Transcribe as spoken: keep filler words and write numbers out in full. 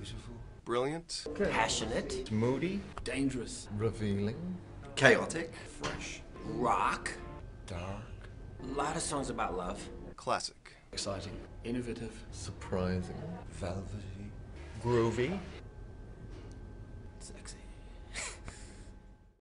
Beautiful. Brilliant. Okay. Passionate. Moody. Dangerous. Revealing. Chaotic. Fresh. Rock. Dark. A lot of songs about love. Classic. Exciting. Innovative. Surprising. Velvety. Groovy. Sexy.